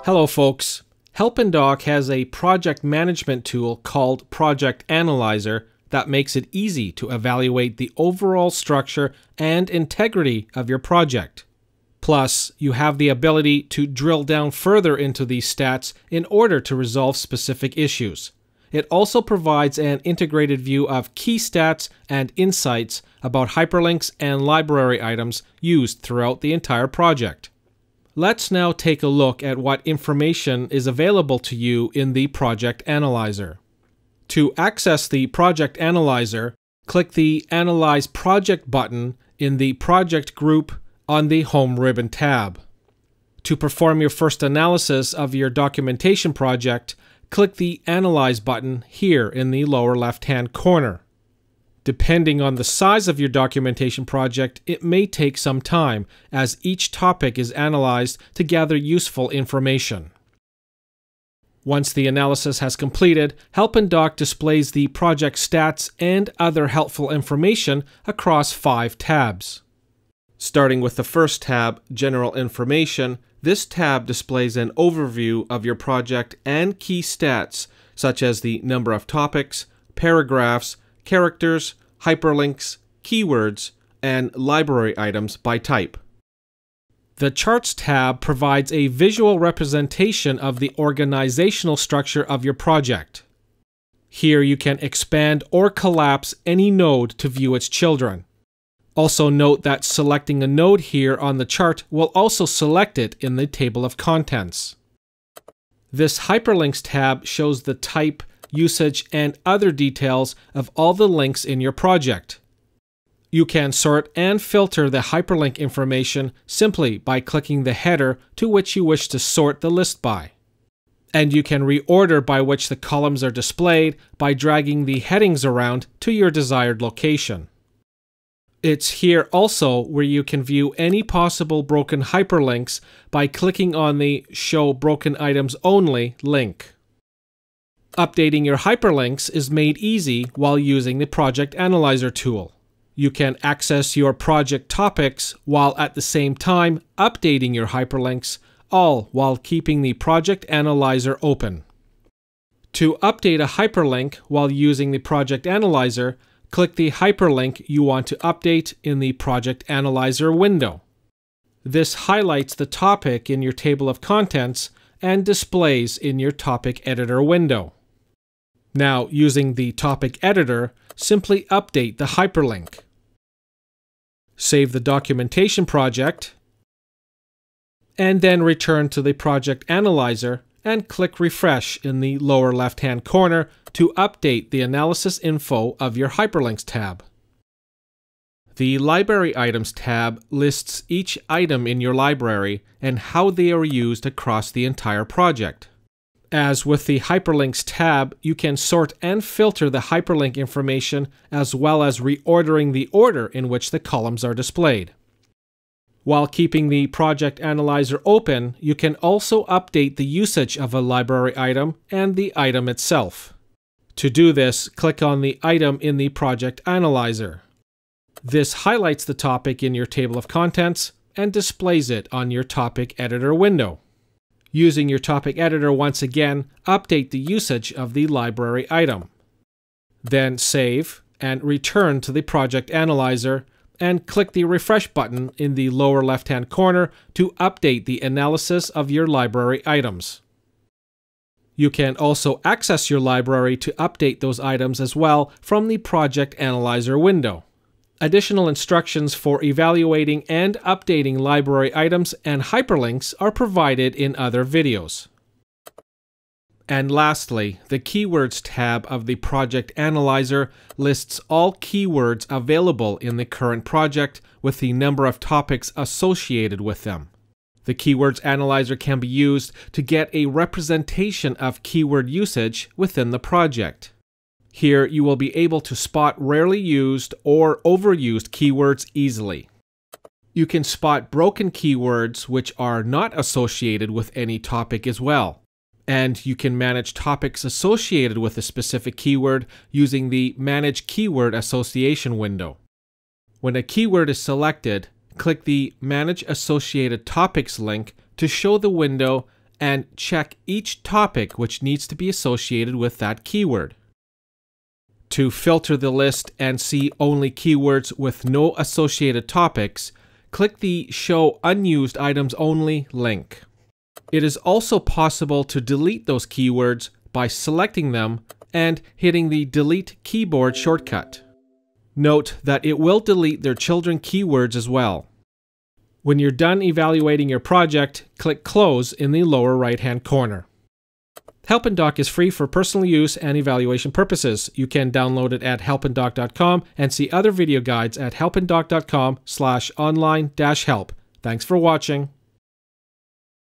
Hello folks, HelpNDoc has a project management tool called Project Analyzer that makes it easy to evaluate the overall structure and integrity of your project. Plus, you have the ability to drill down further into these stats in order to resolve specific issues. It also provides an integrated view of key stats and insights about hyperlinks and library items used throughout the entire project. Let's now take a look at what information is available to you in the Project Analyzer. To access the Project Analyzer, click the Analyze Project button in the Project group on the Home ribbon tab. To perform your first analysis of your documentation project, click the Analyze button here in the lower left-hand corner. Depending on the size of your documentation project, it may take some time, as each topic is analyzed to gather useful information. Once the analysis has completed, HelpNDoc displays the project stats and other helpful information across 5 tabs. Starting with the first tab, General Information, this tab displays an overview of your project and key stats, such as the number of topics, paragraphs, characters, hyperlinks, keywords, and library items by type. The Charts tab provides a visual representation of the organizational structure of your project. Here you can expand or collapse any node to view its children. Also note that selecting a node here on the chart will also select it in the table of contents. This Hyperlinks tab shows the type, usage, and other details of all the links in your project. You can sort and filter the hyperlink information simply by clicking the header to which you wish to sort the list by. And you can reorder by which the columns are displayed by dragging the headings around to your desired location. It's here also where you can view any possible broken hyperlinks by clicking on the Show Broken Items Only link. Updating your hyperlinks is made easy while using the Project Analyzer tool. You can access your project topics while at the same time updating your hyperlinks, all while keeping the Project Analyzer open. To update a hyperlink while using the Project Analyzer, click the hyperlink you want to update in the Project Analyzer window. This highlights the topic in your table of contents and displays in your topic editor window. Now, using the topic editor, simply update the hyperlink. Save the documentation project, and then return to the Project Analyzer and click Refresh in the lower left-hand corner to update the analysis info of your Hyperlinks tab. The Library Items tab lists each item in your library and how they are used across the entire project. As with the Hyperlinks tab, you can sort and filter the hyperlink information as well as reordering the order in which the columns are displayed. While keeping the Project Analyzer open, you can also update the usage of a library item and the item itself. To do this, click on the item in the Project Analyzer. This highlights the topic in your table of contents and displays it on your topic editor window. Using your topic editor once again, update the usage of the library item. Then save and return to the Project Analyzer and click the Refresh button in the lower left-hand corner to update the analysis of your library items. You can also access your library to update those items as well from the Project Analyzer window. Additional instructions for evaluating and updating library items and hyperlinks are provided in other videos. And lastly, the Keywords tab of the Project Analyzer lists all keywords available in the current project with the number of topics associated with them. The Keywords Analyzer can be used to get a representation of keyword usage within the project. Here you will be able to spot rarely used or overused keywords easily. You can spot broken keywords which are not associated with any topic as well. And you can manage topics associated with a specific keyword using the Manage Keyword Association window. When a keyword is selected, click the Manage Associated Topics link to show the window and check each topic which needs to be associated with that keyword. To filter the list and see only keywords with no associated topics, click the Show Unused Items Only link. It is also possible to delete those keywords by selecting them and hitting the Delete Keyboard shortcut. Note that it will delete their children keywords as well. When you're done evaluating your project, click Close in the lower right-hand corner. HelpNDoc is free for personal use and evaluation purposes. You can download it at HelpNDoc.com and see other video guides at HelpNDoc.com/online-help. Thanks for watching.